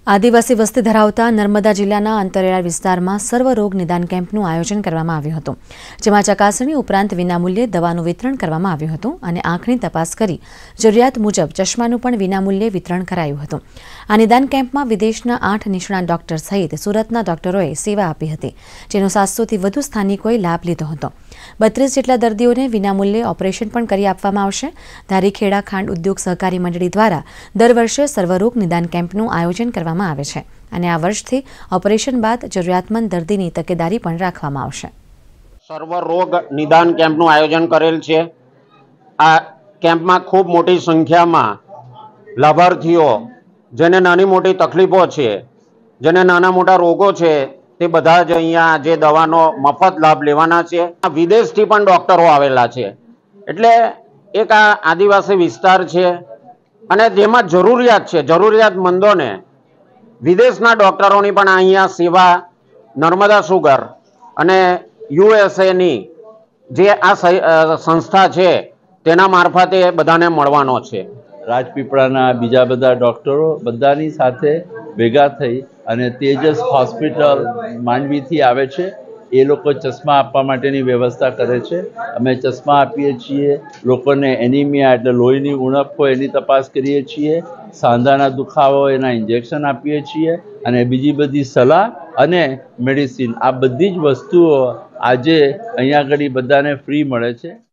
આદિવાસી વસ્તી ધરાવતા નર્મદા જિલ્લાના અંતરિયાળ વિસ્તારમાં સર્વરોગ નિદાન કેમ્પનું આયોજન કરવામાં આવ્યું હતું, જેમાં ચકાસણી ઉપરાંત વિનામૂલ્યે દવાનું વિતરણ કરવામાં આવ્યું હતું અને આંખની તપાસ કરી જરૂરિયાત મુજબ ચશ્માનું પણ વિનામૂલ્યે વિતરણ કરાયું હતું. આ નિદાન કેમ્પમાં વિદેશના 8 નિષ્ણાત ડોક્ટર સહિત સુરતના ડોક્ટરોએ સેવા આપી હતી, જેનો 700થી વધુ સ્થાનિકોએ લાભ લીધો હતો. 32 જેટલા દર્દીઓને વિનામૂલ્યે ઓપરેશન પણ કરી આપવામાં આવશે. ધારીખેડા ખાંડ ઉદ્યોગ સહકારી મંડળી દ્વારા દર વર્ષે સર્વરોગ નિદાન કેમ્પનું આયોજન કરવામાં આવે છે અને આ વર્ષથી ઓપરેશન બાદ જરૂરિયાતમંદ દર્દીની તકેદારી પણ રાખવામાં આવશે. સર્વરોગ નિદાન કેમ્પનું આયોજન કરેલ છે. આ કેમ્પમાં ખૂબ મોટી સંખ્યામાં લાભાર્થીઓ જેને નાની મોટી તકલીફો છે, જેને નાના મોટા રોગો છે, તે બધા જ અહીંયા જે દવાનો મફત લાભ લેવાના છે. વિદેશથી પણ ડોક્ટરો આવેલા છે. એટલે એક આ આદિવાસી વિસ્તાર છે અને જેમાં જરૂરિયાત છે, જરૂરિયાતમંદોને વિદેશના ડોક્ટરોની પણ અહીંયા સેવા નર્મદા સુગર અને યુએસએની જે આ સંસ્થા છે તેના મારફતે બધાને મળવાનો છે. રાજપીપળાના બીજા બધા ડોક્ટરો બધાની સાથે ભેગા થઈ અને તેજસ હોસ્પિટલ માંડવીથી આવે છે. એ લોકો ચશ્મા આપવા માટેની વ્યવસ્થા કરે છે. અમે ચશ્મા આપીએ છીએ. લોકોને એનિમિયા એટલે લોહીની ઉણપ હોય એની તપાસ કરીએ છીએ. સાંધાના દુખાવો એના ઇન્જેક્શન આપીએ છીએ અને બીજી બધી સલાહ અને મેડિસિન આ બધી જ વસ્તુઓ આજે અહીંયા આગળ બધાને ફ્રી મળે છે.